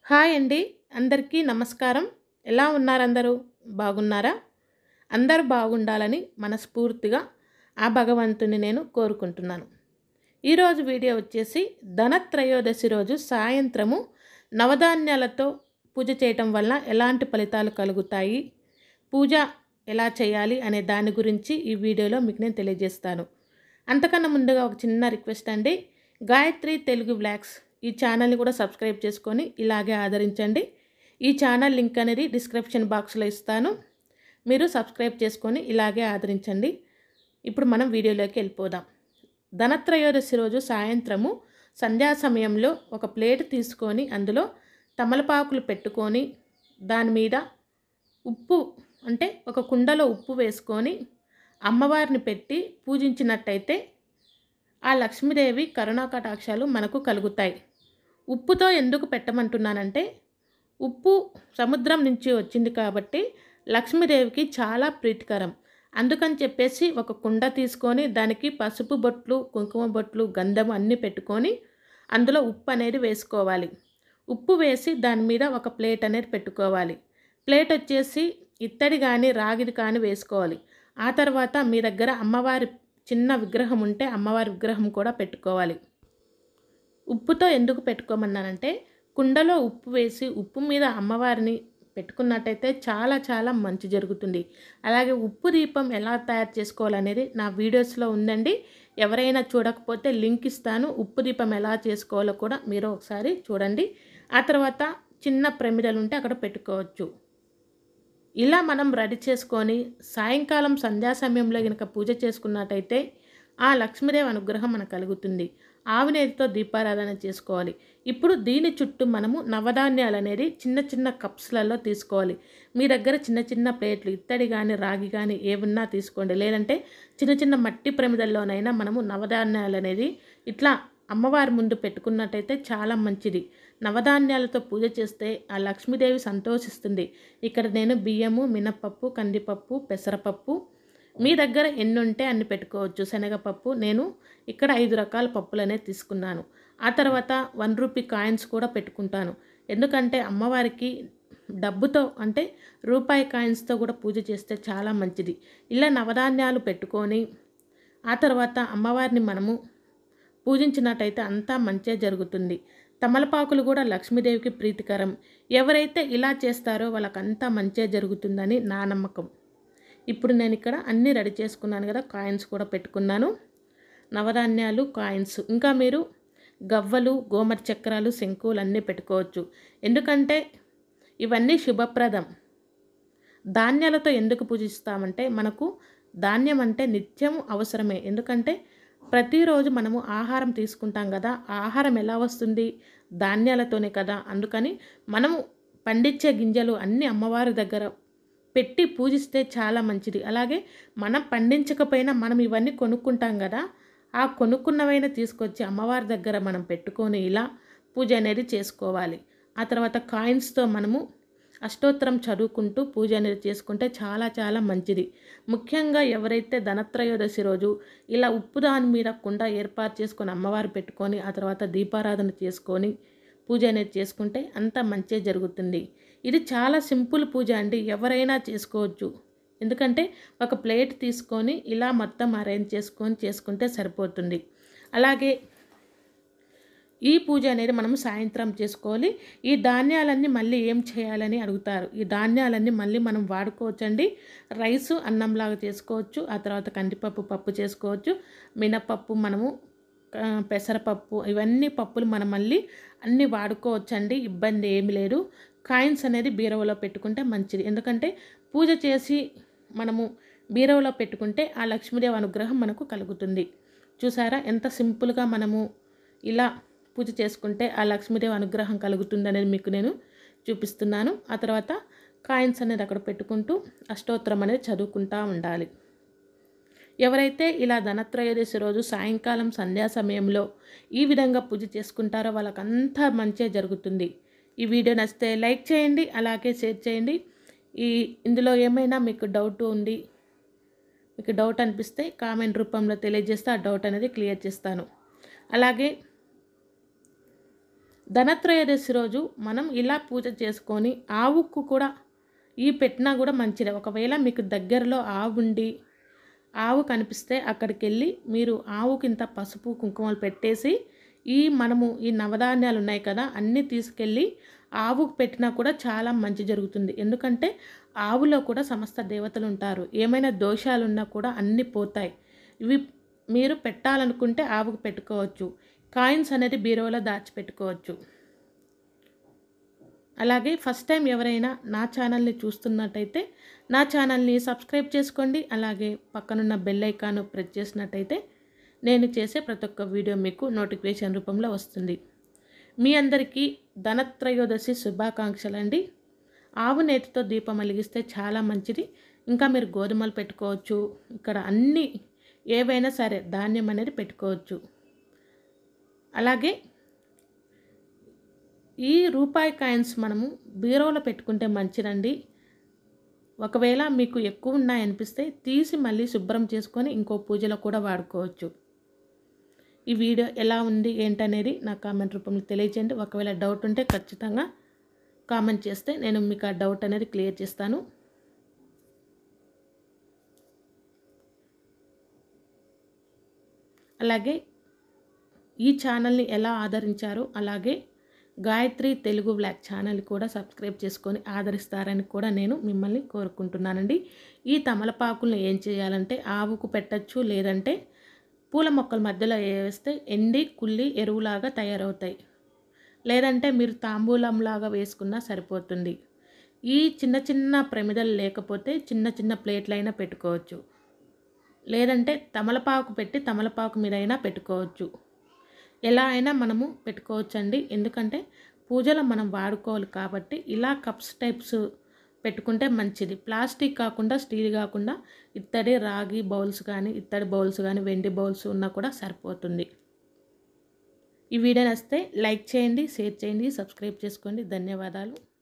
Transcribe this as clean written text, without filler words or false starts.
Hi అండి. అందరికీ నమస్కారం. ఎలా ఉన్నారు అందరూ? బాగున్నారా? అందరూ బాగుండాలని మనస్ఫూర్తిగా ఆ భగవంతుని నేను కోరుకుంటున్నాను. ఈరోజు వీడియో వచ్చేసి ధనత్రయోదశి రోజు సాయంత్రము నవధాన్యాలతో పూజ చేయటం వల్ల ఎలాంటి ఫలితాలు కలుగుతాయి, పూజ ఎలా చేయాలి అనే దాని గురించి ఈ వీడియోలో మీకు నేను తెలియజేస్తాను. అంతకన్నా ముందుగా ఒక చిన్న రిక్వెస్ట్ అండి. గాయత్రి తెలుగు వ్లాగ్స్ ఈ ఛానల్ని కూడా సబ్స్క్రైబ్ చేసుకొని ఇలాగే ఆదరించండి. ఈ ఛానల్ లింక్ అనేది డిస్క్రిప్షన్ బాక్స్లో ఇస్తాను. మీరు సబ్స్క్రైబ్ చేసుకొని ఇలాగే ఆదరించండి. ఇప్పుడు మనం వీడియోలోకి వెళ్ళిపోదాం. ధనత్రయోదశి రోజు సాయంత్రము సంధ్యా సమయంలో ఒక ప్లేట్ తీసుకొని అందులో తమలపాకులు పెట్టుకొని దాని మీద ఉప్పు అంటే ఒక కుండలో ఉప్పు వేసుకొని అమ్మవారిని పెట్టి పూజించినట్టయితే ఆ లక్ష్మీదేవి కరుణా కటాక్షాలు మనకు కలుగుతాయి. ఉప్పుతో ఎందుకు పెట్టమంటున్నానంటే ఉప్పు సముద్రం నుంచి వచ్చింది కాబట్టి లక్ష్మీదేవికి చాలా ప్రీతికరం. అందుకని చెప్పేసి ఒక కుండ తీసుకొని దానికి పసుపు బొట్లు, కుంకుమ బొట్లు, గంధం అన్నీ పెట్టుకొని అందులో ఉప్పు అనేది వేసుకోవాలి. ఉప్పు వేసి దాని మీద ఒక ప్లేట్ అనేది పెట్టుకోవాలి. ప్లేట్ వచ్చేసి ఇత్తడి కానీ రాగిది కానీ వేసుకోవాలి. ఆ తర్వాత మీ దగ్గర అమ్మవారి చిన్న విగ్రహం ఉంటే అమ్మవారి విగ్రహం కూడా పెట్టుకోవాలి. ఉప్పుతో ఎందుకు పెట్టుకోమన్నానంటే కుండలో ఉప్పు వేసి ఉప్పు మీద అమ్మవారిని పెట్టుకున్నట్టయితే చాలా చాలా మంచి జరుగుతుంది. అలాగే ఉప్పు దీపం ఎలా తయారు చేసుకోవాలనేది నా వీడియోస్లో ఉందండి. ఎవరైనా చూడకపోతే లింక్ ఇస్తాను. ఉప్పు దీపం ఎలా చేసుకోవాలో కూడా మీరు ఒకసారి చూడండి. ఆ తర్వాత చిన్న ప్రమిదలు ఉంటే అక్కడ పెట్టుకోవచ్చు. ఇలా మనం రెడీ చేసుకొని సాయంకాలం సంధ్యా సమయంలో కనుక పూజ చేసుకున్నట్టయితే ఆ లక్ష్మీదేవి అనుగ్రహం మనకు కలుగుతుంది. ఆవునేతితో దీపారాధన చేసుకోవాలి. ఇప్పుడు దీని చుట్టూ మనము నవధాన్యాలు అనేది చిన్న చిన్న కప్స్లలో తీసుకోవాలి. మీ దగ్గర చిన్న చిన్న ప్లేట్లు ఇత్తడి కానీ రాగి కానీ ఏమన్నా తీసుకోండి. లేదంటే చిన్న చిన్న మట్టి ప్రమిదల్లోనైనా మనము నవధాన్యాలు అనేది ఇట్లా అమ్మవారి ముందు పెట్టుకున్నట్టయితే చాలా మంచిది. నవధాన్యాలతో పూజ చేస్తే ఆ లక్ష్మీదేవి సంతోషిస్తుంది. ఇక్కడ నేను బియ్యము, మినపప్పు, కందిపప్పు, పెసరపప్పు మీ దగ్గర ఎన్ని ఉంటే అన్ని పెట్టుకోవచ్చు. శనగపప్పు నేను ఇక్కడ 5 రకాల పప్పులు అనేది తీసుకున్నాను. ఆ తర్వాత 1 రూపీ కాయిన్స్ కూడా పెట్టుకుంటాను. ఎందుకంటే అమ్మవారికి డబ్బుతో అంటే రూపాయి కాయిన్స్తో కూడా పూజ చేస్తే చాలా మంచిది. ఇలా నవధాన్యాలు పెట్టుకొని ఆ తర్వాత అమ్మవారిని మనము పూజించినట్టయితే అంతా మంచిగా జరుగుతుంది. తమలపాకులు కూడా లక్ష్మీదేవికి ప్రీతికరం. ఎవరైతే ఇలా చేస్తారో వాళ్ళకంతా మంచిగా జరుగుతుందని నా నమ్మకం. ఇప్పుడు నేను ఇక్కడ అన్నీ రెడీ చేసుకున్నాను కదా, కాయిన్స్ కూడా పెట్టుకున్నాను. నవధాన్యాలు, కాయిన్స్, ఇంకా మీరు గవ్వలు, గోమతి చక్రాలు, శంకువులు అన్నీ పెట్టుకోవచ్చు. ఎందుకంటే ఇవన్నీ శుభప్రదం. ధాన్యాలతో ఎందుకు పూజిస్తామంటే మనకు ధాన్యం అంటే నిత్యం అవసరమే. ఎందుకంటే ప్రతిరోజు మనము ఆహారం తీసుకుంటాం కదా, ఆహారం ఎలా వస్తుంది? ధాన్యాలతోనే కదా. అందుకని మనము పండించే గింజలు అన్నీ అమ్మవారి దగ్గర పెట్టి పూజిస్తే చాలా మంచిది. అలాగే మనం పండించకపోయినా మనం ఇవన్నీ కొనుక్కుంటాం కదా, ఆ కొనుక్కున్నవైనా తీసుకొచ్చి అమ్మవారి దగ్గర మనం పెట్టుకొని ఇలా పూజ అనేది చేసుకోవాలి. ఆ తర్వాత కాయిన్స్తో మనము అష్టోత్తరం చదువుకుంటూ పూజ అనేది చేసుకుంటే చాలా చాలా మంచిది. ముఖ్యంగా ఎవరైతే ధనత్రయోదశి రోజు ఇలా ఉప్పు దాని మీద కుండ ఏర్పాటు చేసుకొని అమ్మవారు పెట్టుకొని ఆ తర్వాత దీపారాధన చేసుకొని పూజ అనేది చేసుకుంటే అంత మంచిగా జరుగుతుంది. ఇది చాలా సింపుల్ పూజ అండి, ఎవరైనా చేసుకోవచ్చు. ఎందుకంటే ఒక ప్లేట్ తీసుకొని ఇలా మొత్తం అరేంజ్ చేసుకొని చేసుకుంటే సరిపోతుంది. అలాగే ఈ పూజ అనేది మనం సాయంత్రం చేసుకోవాలి. ఈ ధాన్యాలన్నీ మళ్ళీ ఏం చేయాలని అడుగుతారు. ఈ ధాన్యాలన్నీ మళ్ళీ మనం వాడుకోవచ్చండి. రైసు అన్నంలాగా చేసుకోవచ్చు. ఆ తర్వాత కందిపప్పు పప్పు చేసుకోవచ్చు. మినపప్పు మనము పెసరపప్పు ఇవన్నీ పప్పులు మనం మళ్ళీ అన్నీ వాడుకోవచ్చండి. ఇబ్బంది ఏమి లేదు. కాయిన్స్ అనేది బీరువాలో పెట్టుకుంటే మంచిది. ఎందుకంటే పూజ చేసి మనము బీరువాలో పెట్టుకుంటే ఆ లక్ష్మీదేవి అనుగ్రహం మనకు కలుగుతుంది. చూసారా ఎంత సింపుల్గా మనము ఇలా పూజ చేసుకుంటే ఆ లక్ష్మీదేవి అనుగ్రహం కలుగుతుంది అనేది మీకు నేను చూపిస్తున్నాను. ఆ తర్వాత కాయిన్స్ అనేది అక్కడ పెట్టుకుంటూ అష్టోత్తరం అనేది చదువుకుంటూ ఉండాలి. ఎవరైతే ఇలా ధనత్రయోదశి రోజు సాయంకాలం సంధ్యా సమయంలో ఈ విధంగా పూజ చేసుకుంటారో వాళ్ళకంతా మంచిగా జరుగుతుంది. ఈ వీడియో నచ్చితే లైక్ చేయండి, అలాగే షేర్ చేయండి. ఇందులో ఏమైనా మీకు డౌట్ ఉండి మీకు డౌట్ అనిపిస్తే కామెంట్ రూపంలో తెలియజేస్తే ఆ డౌట్ అనేది క్లియర్ చేస్తాను. అలాగే ధనత్రయోదశి రోజు మనం ఇలా పూజ చేసుకొని ఆవుకు కూడా ఈ పెట్టినా కూడా మంచిదే. ఒకవేళ మీకు దగ్గరలో ఆవు ఉండి ఆవు కనిపిస్తే అక్కడికి వెళ్ళి మీరు ఆవుకి ఇంత పసుపు కుంకుమలు పెట్టేసి మనము ఈ నవధాన్యాలు ఉన్నాయి కదా అన్నీ తీసుకెళ్ళి ఆవుకు పెట్టినా కూడా చాలా మంచి జరుగుతుంది. ఎందుకంటే ఆవులో కూడా సమస్త దేవతలు ఉంటారు. ఏమైనా దోషాలు ఉన్నా కూడా అన్నీ పోతాయి. ఇవి మీరు పెట్టాలనుకుంటే ఆవుకు పెట్టుకోవచ్చు. కాయిన్స్ అనేది బీరువాలో దాచిపెట్టుకోవచ్చు. అలాగే ఫస్ట్ టైం ఎవరైనా నా ఛానల్ని చూస్తున్నట్టయితే నా ఛానల్ని సబ్స్క్రైబ్ చేసుకోండి. అలాగే పక్కనున్న బెల్ ఐకాన్ ప్రెస్ చేసినట్టయితే నేను చేసే ప్రతి ఒక్క వీడియో మీకు నోటిఫికేషన్ రూపంలో వస్తుంది. మీ అందరికీ ధనత్రయోదశి శుభాకాంక్షలు అండి. ఆవు నేతితో దీపం వెలిగిస్తే చాలా మంచిది. ఇంకా మీరు గోధుమలు పెట్టుకోవచ్చు. ఇక్కడ అన్నీ ఏవైనా సరే ధాన్యం అనేది పెట్టుకోవచ్చు. అలాగే ఈ రూపాయి కాయిన్స్ మనము బీరువాలో పెట్టుకుంటే మంచిదండి. ఒకవేళ మీకు ఎక్కువ ఉన్నాయనిపిస్తే తీసి మళ్ళీ శుభ్రం చేసుకొని ఇంకో పూజలో కూడా వాడుకోవచ్చు. ఈ వీడియో ఎలా ఉంది ఏంటనేది నా కామెంట్ రూపంలో తెలియజేయండి. ఒకవేళ డౌట్ ఉంటే ఖచ్చితంగా కామెంట్ చేస్తే నేను మీకు ఆ డౌట్ అనేది క్లియర్ చేస్తాను. అలాగే ఈ ఛానల్ని ఎలా ఆదరించారో అలాగే గాయత్రి తెలుగు బ్లాగ్ ఛానల్ కూడా సబ్స్క్రైబ్ చేసుకొని ఆదరిస్తారని కూడా నేను మిమ్మల్ని కోరుకుంటున్నానండి. ఈ తమలపాకులను ఏం చేయాలంటే ఆవుకు పెట్టచ్చు, లేదంటే పూల మొక్కల మధ్యలో వేస్తే ఎండి కుళ్ళి ఎరువులాగా తయారవుతాయి. లేదంటే మీరు తాంబూలంలాగా వేసుకున్నా సరిపోతుంది. ఈ చిన్న చిన్న ప్రమిదలు లేకపోతే చిన్న చిన్న ప్లేట్లైనా పెట్టుకోవచ్చు. లేదంటే తమలపాకు పెట్టి తమలపాకు మీద అయినా పెట్టుకోవచ్చు. ఎలా అయినా మనము పెట్టుకోవచ్చండి. ఎందుకంటే పూజలో మనం వాడుకోవాలి కాబట్టి ఇలా కప్స్ టైప్స్ పెట్టుకుంటే మంచిది. ప్లాస్టిక్ కాకుండా స్టీల్ కాకుండా ఇత్తడి రాగి బౌల్స్ కానీ ఇత్తడి బౌల్స్ కానీ వెండి బౌల్స్ ఉన్నా కూడా సరిపోతుంది. ఈ వీడియో నచ్చితే లైక్ చేయండి, షేర్ చేయండి, సబ్స్క్రైబ్ చేసుకోండి. ధన్యవాదాలు.